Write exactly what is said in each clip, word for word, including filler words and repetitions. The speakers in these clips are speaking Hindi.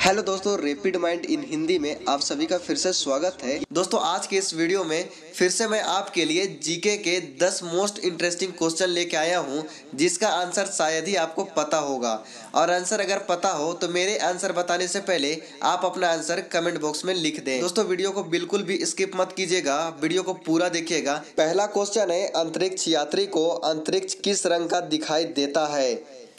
हेलो दोस्तों, रैपिड माइंड इन हिंदी में आप सभी का फिर से स्वागत है। दोस्तों, आज के इस वीडियो में फिर से मैं आपके लिए जीके के दस मोस्ट इंटरेस्टिंग क्वेश्चन लेके आया हूं, जिसका आंसर शायद ही आपको पता होगा। और आंसर अगर पता हो तो मेरे आंसर बताने से पहले आप अपना आंसर कमेंट बॉक्स में लिख दें। दोस्तों, वीडियो को बिल्कुल भी स्किप मत कीजिएगा, वीडियो को पूरा देखिएगा। पहला क्वेश्चन है, अंतरिक्ष यात्री को अंतरिक्ष किस रंग का दिखाई देता है?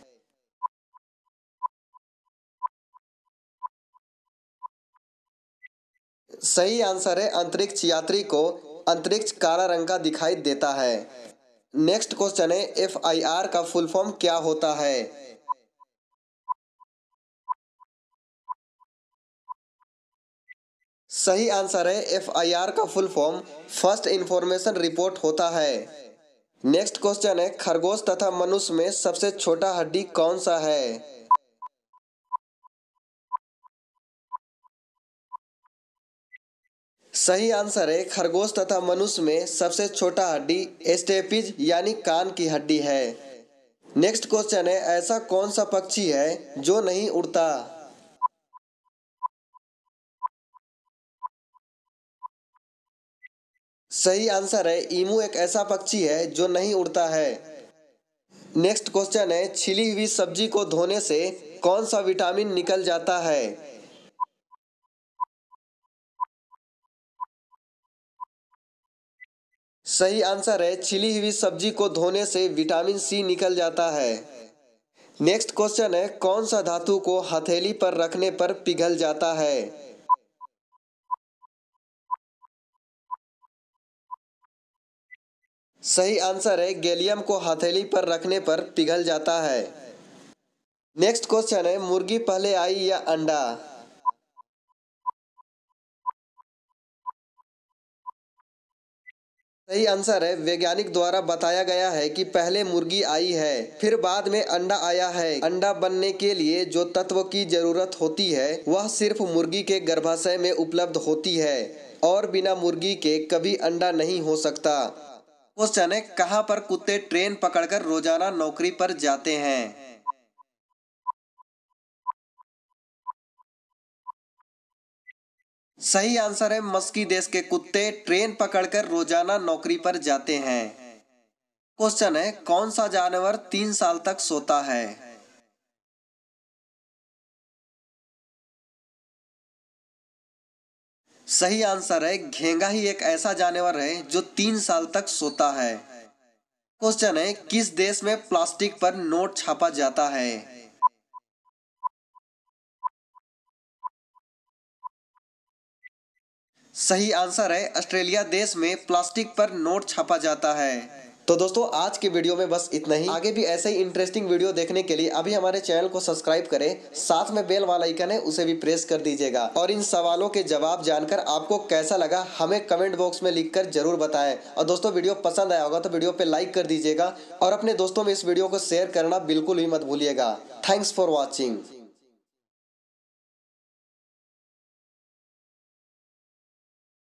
सही आंसर है, अंतरिक्ष यात्री को अंतरिक्ष काला रंग का दिखाई देता है। नेक्स्ट क्वेश्चन है, एफ आई आर का फुल फॉर्म क्या होता है? सही आंसर है, एफ आई आर का full form first information report होता है। नेक्स्ट क्वेश्चन है, खरगोश तथा मनुष्य में सबसे छोटा हड्डी कौन सा है? सही आंसर है, खरगोश तथा मनुष्य में सबसे छोटा हड्डी स्टेपिज यानी कान की हड्डी है। नेक्स्ट क्वेश्चन है, ऐसा कौन सा पक्षी है जो नहीं उड़ता? सही आंसर है, ईमू एक ऐसा पक्षी है जो नहीं उड़ता है। नेक्स्ट क्वेश्चन है, छिली हुई सब्जी को धोने से कौन सा विटामिन निकल जाता है? सही आंसर है, छिली हुई सब्जी को धोने से विटामिन सी निकल जाता है। नेक्स्ट क्वेश्चन है, कौन सा धातु को हथेली पर रखने पर पिघल जाता है? सही आंसर है, गैलियम को हथेली पर रखने पर पिघल जाता है। नेक्स्ट क्वेश्चन है, मुर्गी पहले आई या अंडा? सही आंसर है, वैज्ञानिक द्वारा बताया गया है कि पहले मुर्गी आई है, फिर बाद में अंडा आया है। अंडा बनने के लिए जो तत्व की जरूरत होती है वह सिर्फ मुर्गी के गर्भाशय में उपलब्ध होती है और बिना मुर्गी के कभी अंडा नहीं हो सकता। क्वेश्चन है, कहाँ पर कुत्ते ट्रेन पकड़कर रोजाना नौकरी पर जाते हैं? सही आंसर है, मस्की देश के कुत्ते ट्रेन पकड़कर रोजाना नौकरी पर जाते हैं। क्वेश्चन है, कौन सा जानवर तीन साल तक सोता है? सही आंसर है, घेंगा ही एक ऐसा जानवर है जो तीन साल तक सोता है। क्वेश्चन है, किस देश में प्लास्टिक पर नोट छापा जाता है? सही आंसर है, ऑस्ट्रेलिया देश में प्लास्टिक पर नोट छापा जाता है। तो दोस्तों, आज की वीडियो में बस इतना ही। आगे भी ऐसे ही इंटरेस्टिंग वीडियो देखने के लिए अभी हमारे चैनल को सब्सक्राइब करें, साथ में बेल वाला आइकन है उसे भी प्रेस कर दीजिएगा। और इन सवालों के जवाब जानकर आपको कैसा लगा हमें कमेंट बॉक्स में लिखकर जरूर बताएं। और दोस्तों, वीडियो पसंद आया होगा तो वीडियो पे लाइक कर दीजिएगा और अपने दोस्तों में इस वीडियो को शेयर करना बिल्कुल भी मत भूलिएगा। Thanks for watching.